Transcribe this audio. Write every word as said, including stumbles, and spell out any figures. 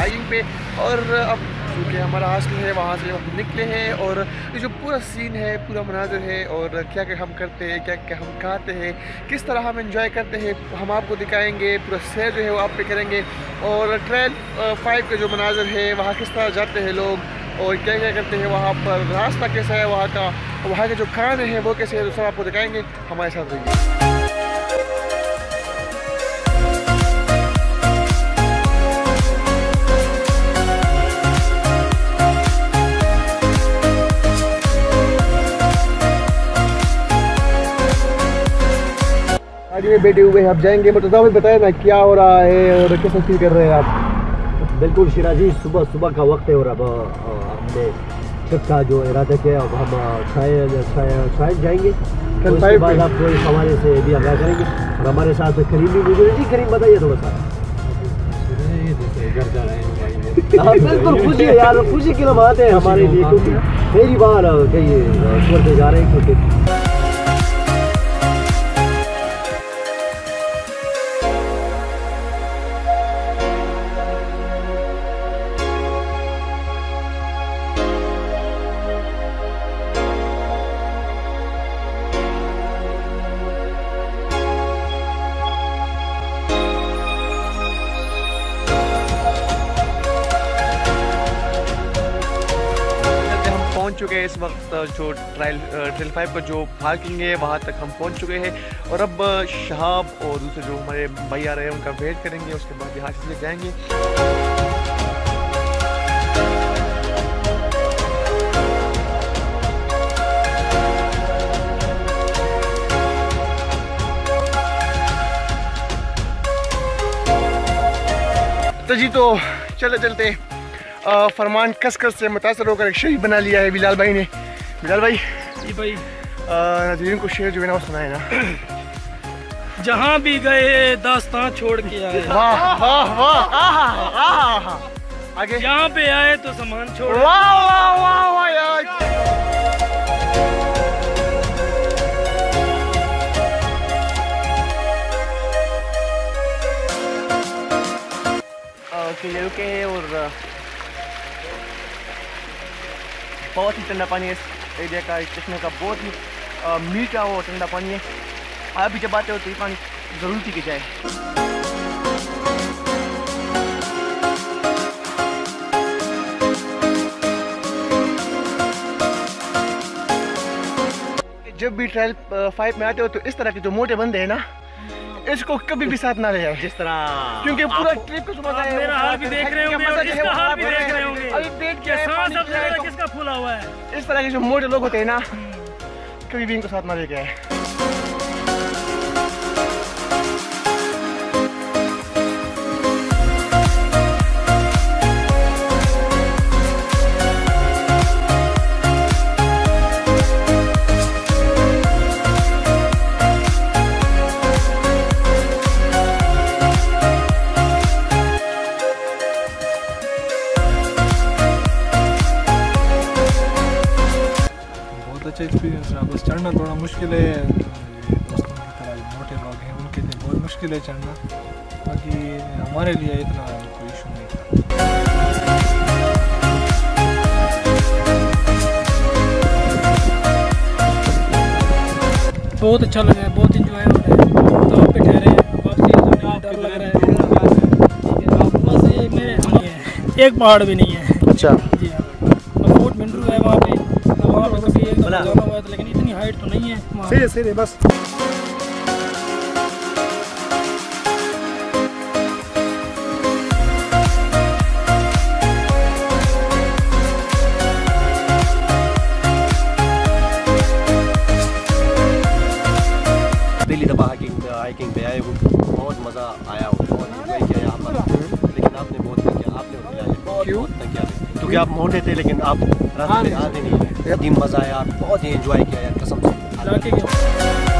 Hiking पे। और अब क्योंकि हमारा हॉस्टल है वहाँ से हम निकले हैं और ये जो पूरा सीन है, पूरा मनाजर है और क्या क्या हम करते हैं, क्या क्या हम खाते हैं, किस तरह हम एंजॉय करते हैं, हम आपको दिखाएंगे। पूरा सैर जो है वो आप पे करेंगे और ट्रेल फाइव का जो मनाजर है वहाँ किस तरह जाते हैं लोग और क्या क्या करते हैं, वहाँ पर रास्ता कैसा है, वहाँ का वहाँ के जो खाने हैं वो कैसे है, तो सब आपको दिखाएंगे। हमारे साथ रहिए। गाड़ी में बैठे हुए आप जाएंगे, मतलब हमें बताया ना क्या हो रहा है और कैसा फील कर रहे हैं आप। बिल्कुल शिराजी, सुबह सुबह का वक्त है और अब हमने ट्रिप का जो इरादा किया अब हम शायद शायद जाएंगे। तो उसके बाद आपको इस हवाले से भी आगाह करेंगे और हमारे साथ करीम भी मौजूद है। जी करीम बताइए थोड़ा सा। घर जा रहे हैं। बिल्कुल खुशी है यार, खुशी की लम्हात है हमारे लिए क्योंकि पहली बार कहीं टूर पे जा रहे हैं। क्योंकि पहुंच चुके हैं इस वक्त जो ट्रायल ट्रेल फाइव का जो पार्किंग है वहाँ तक हम पहुंच चुके हैं और अब शहाब और दूसरे जो हमारे भाई आ रहे हैं उनका वेट करेंगे, उसके बाद यहाँ से जाएंगे। तो जी तो चलते चलते आ, फरमान कसकस से मुतासर होकर एक शेर बना लिया है बिलाल भाई ने। बिलाल भाई जी भाई नाज़रीन को शेर जो है ना वो सुनाए ना। जहाँ भी गए दास्तां छोड़ के आए। वाह वाह वाह। आगे जहाँ पे आए तो सामान छोड़। वाह वाह वाह वाह यार। ओके ये रुके हैं और बहुत ही ठंडा पानी है इस एरिया का, इस चश्मे का बहुत ही मीठा और ठंडा पानी है। आप भी जब आते हो तो ये पानी ज़रूर पी के जाए। जब भी ट्रायल फाइव में आते हो तो इस तरह के जो मोटे बंदे हैं ना, इसको कभी भी साथ ना ले जाए जिस तरह, क्योंकि पूरा ट्रिप को सुबह मेरा हाल भी देख रहे होंगे और इसका हाल भी देख रहे होंगे। अभी पेट के सांस सबसे ज्यादा किसका फूला हुआ है। इस तरह के जो मोटे लोग होते हैं ना, कभी भी इनको साथ ना लेके आए। अच्छा एक्सपीरियंस रहा। बस चढ़ना थोड़ा मुश्किल है, दोस्तों की तरह जो मोटे लोग हैं उनके लिए बहुत मुश्किल है चढ़ना, बाकी हमारे लिए इतना कोई इशू नहीं था। बहुत अच्छा लगा है, बहुत इंजॉय हो रहा है। तो आप पे ठहरे हैं, वापसी डर लग रहा है। बस ये मेरे एक पहाड़ भी नहीं है। अच्छा जी हाँ, फोर्ट मिनरू है वहाँ पे, वहाँ पे कभी एक जाना हुआ था लेकिन इतनी हाइट तो नहीं है। सही है सही है बस। पहली दफ़ा हाइकिंग हाइकिंग पे आए हूँ, बहुत मज़ा आया, बहुत इंजॉय किया यहाँ पर। लेकिन आपने बहुत किया, आपने बहुत किया क्योंकि आप मोटे थे लेकिन आप रास्ते में आते नहीं। मज़ा आया, बहुत ही इंजॉय किया यार कसम से।